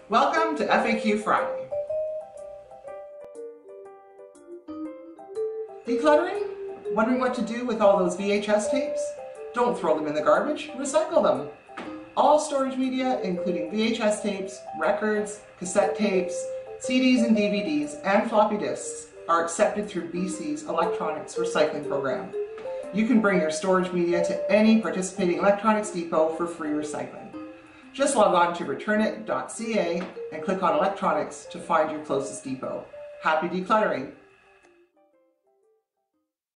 Welcome to FAQ Friday. Decluttering? Wondering what to do with all those VHS tapes? Don't throw them in the garbage, recycle them. All storage media, including VHS tapes, records, cassette tapes, CDs and DVDs, and floppy disks, are accepted through BC's electronics recycling program. You can bring your storage media to any participating electronics depot for free recycling. Just log on to returnit.ca and click on electronics to find your closest depot. Happy decluttering!